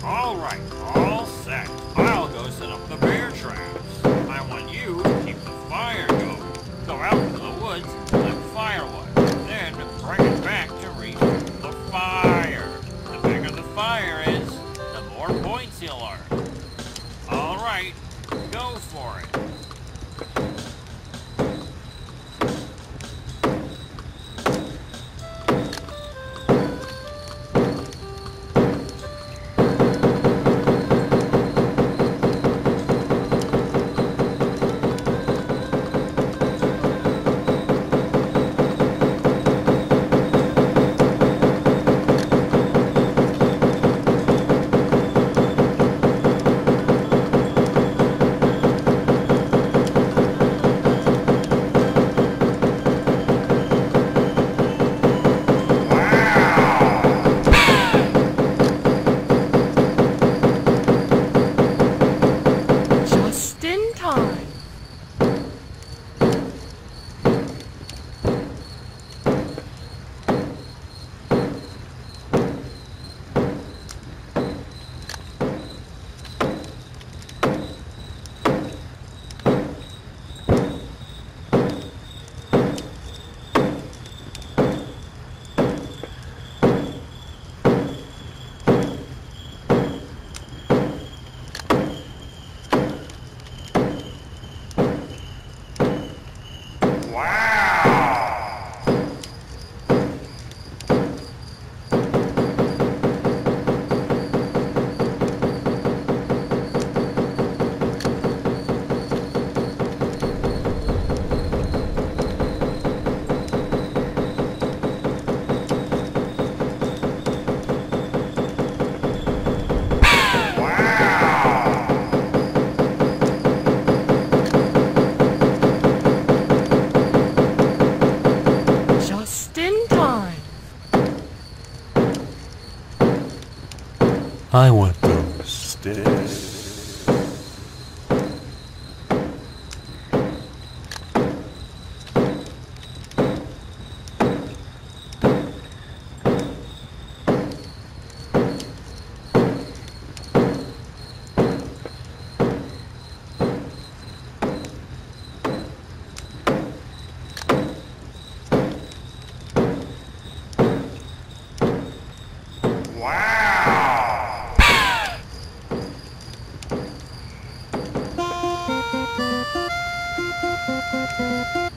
Alright, all set. I'll go set up the bear traps. I want you to keep the fire going. Go out into the woods and collect firewood. Then bring it back to refuel the fire. The bigger the fire is, the more points you'll earn. Alright, go for it. I want those sticks. Wow!